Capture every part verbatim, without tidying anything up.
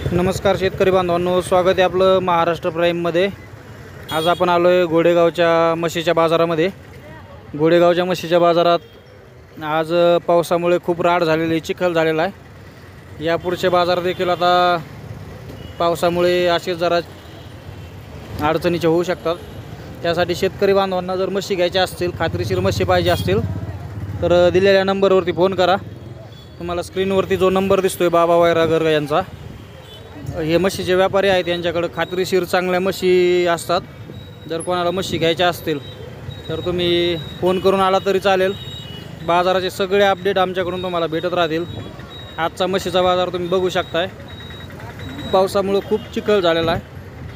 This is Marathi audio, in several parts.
नमस्कार शेतकरी बांधवांनो, स्वागत आहे आपलं महाराष्ट्र प्राईममध्ये। आज आपण आलो आहे घोडेगावच्या म्हशीच्या बाजारामध्ये। घोडेगावच्या म्हशीच्या बाजारात आज पावसामुळे खूप राड झालेली, चिखल झालेला आहे। यापुढचे बाजार देखील आता पावसामुळे असे जरा अडचणीचे होऊ शकतात। त्यासाठी शेतकरी बांधवांना जर म्हशी घ्यायच्या असतील, खात्रीशीर म्हशी पाहिजे असतील तर दिलेल्या नंबरवरती फोन करा। तुम्हाला स्क्रीनवरती जो नंबर दिसतोय बाबा वैरागर यांचा, हे म्हशीचे व्यापारी आहेत। यांच्याकडे खात्रीशीर चांगल्या म्हशी असतात। जर कोणाला म्हशी घ्यायच्या असतील तर तुम्ही फोन करून आला तरी चालेल। बाजाराचे सगळे अपडेट आमच्याकडून तुम्हाला भेटत राहतील। आजचा म्हशीचा बाजार तुम्ही बघू शकताय, पावसामुळे खूप चिखल झालेला आहे।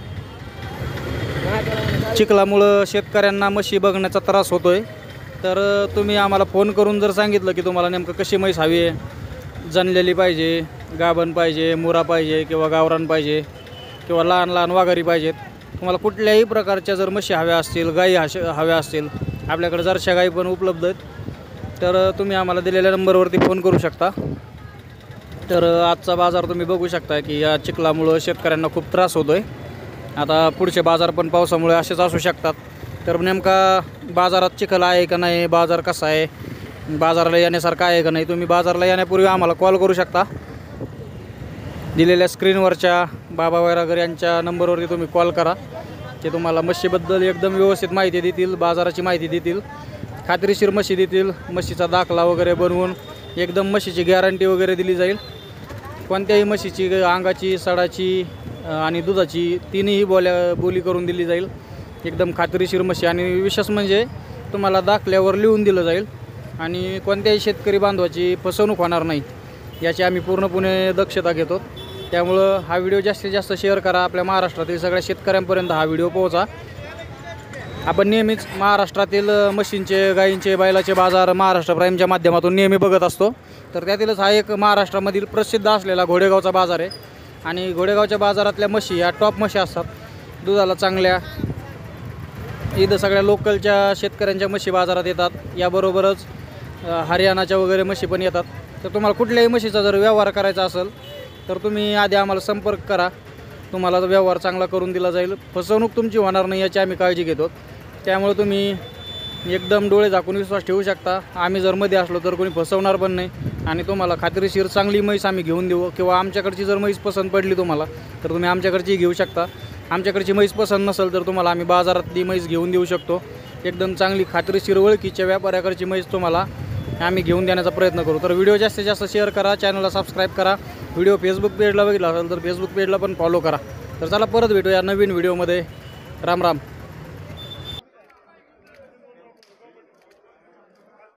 चिखलामुळे शेतकऱ्यांना म्हशी बघण्याचा त्रास होतोय। तर तुम्ही आम्हाला फोन करून जर सांगितलं की तुम्हाला नेमकं कशी म्हैस हवी आहे, जनलेली पाहिजे, गाभण पाहिजे, मुरा पाहिजे किंवा गावरान पाहिजे किंवा लहान लहान वाघारी पाहिजेत, तुम्हाला कुठल्याही प्रकारच्या जर म्हशी हव्या असतील, गाई हश हव्या असतील, आपल्याकडे जर्शा गाई पण उपलब्ध आहेत, तर तुम्ही आम्हाला दिलेल्या नंबरवरती फोन करू शकता। तर आजचा बाजार तुम्ही बघू शकता की या चिखलामुळं शेतकऱ्यांना खूप त्रास होतोय। आता पुढचे बाजार पण पावसामुळे असेच असू शकतात। तर नेमका बाजारात चिखल आहे का नाही, बाजार कसा आहे, बाजाराला येण्यासारखं आहे का नाही, तुम्ही बाजाराला येण्यापूर्वी आम्हाला कॉल करू शकता। दिलेल्या स्क्रीनवरच्या बाबा वैरागर यांच्या नंबरवरती तुम्ही कॉल करा। ते तुम्हाला म्हशीबद्दल एकदम व्यवस्थित माहिती देतील, बाजाराची माहिती देतील, खात्रीशीर म्हशी देतील। म्हशीचा दाखला वगैरे बनवून एकदम म्हशीची गॅरंटी वगैरे दिली जाईल। कोणत्याही म्हशीची अंगाची, सडाची आणि दुधाची तिन्ही बोल्या बोली करून दिली जाईल। एकदम खात्रीशीर म्हशी, आणि विशेष म्हणजे तुम्हाला दाखल्यावर लिहून दिलं जाईल आणि कोणत्याही शेतकरी बांधवाची फसवणूक होणार नाही याची आम्ही पूर्णपणे दक्षता घेतो। त्यामुळं हा व्हिडिओ जास्तीत जास्त शेअर करा। आपल्या महाराष्ट्रातील सगळ्या शेतकऱ्यांपर्यंत हा व्हिडिओ पोहोचा। आपण नेहमीच महाराष्ट्रातील म्हशींचे, गायींचे, बैलाचे बाजार महाराष्ट्र प्राईमच्या माध्यमातून नेहमी बघत असतो। तर त्यातीलच हा एक महाराष्ट्रामधील प्रसिद्ध असलेला घोडेगावचा बाजार आहे। आणि घोडेगावच्या बाजारातल्या म्हशी या टॉप म्हशी असतात, दुधाला चांगल्या। इथं सगळ्या लोकलच्या शेतकऱ्यांच्या म्हशी बाजारात येतात। याबरोबरच हरियाणाच्या वगैरे म्हशी पण येतात। तर तुम्हाला कुठल्याही म्हशीचा जर व्यवहार करायचा असेल तर तुम्ही आधी आम्हाला संपर्क करा, तुम्हाला व्यवहार चांगला करून दिला जाईल। फसवणूक तुमची होणार नाही याची आम्ही काळजी घेतो। त्यामुळे तुम्ही एकदम डोळे झाकून विश्वास ठेवू शकता। आम्ही जर मध्ये असलो तर कोणी फसवणार पण नाही, आणि तुम्हाला खात्रीशीर चांगली म्हैस आम्ही घेऊन देऊ। किंवा आमच्याकडची जर म्हैस पसंत पडली तुम्हाला तर तुम्ही आमच्याकडची घेऊ शकता। आमच्याकडची म्हैस पसंत नसेल तर तुम्हाला आम्ही बाजारातली म्हैस घेऊन देऊ शकतो। एकदम चांगली खात्रीशीर ओळखीच्या व्यापाऱ्याकडची म्हैस तुम्हाला आम्ही घेऊन देण्याचा प्रयत्न करू। तर व्हिडिओ जास्तीत जास्त शेअर करा, चॅनलला सबस्क्राईब करा। व्हिडिओ फेसबुक पेजला बघितला असेल तर फेसबुक पेजला पण फॉलो करा। तर चला परत भेटूया नवीन व्हिडिओमध्ये। राम राम।